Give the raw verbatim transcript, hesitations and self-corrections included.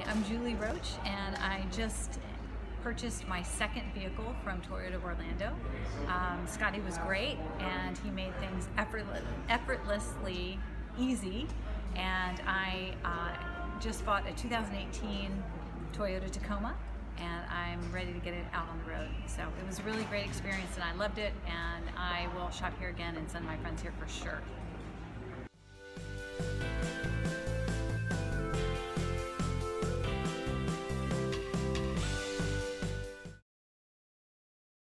I'm Julie Roach, and I just purchased my second vehicle from Toyota Orlando. Um, Scotty was great, and he made things effortless, effortlessly easy. And I uh, just bought a two thousand eighteen Toyota Tacoma, and I'm ready to get it out on the road. So it was a really great experience, and I loved it, and I will shop here again and send my friends here for sure.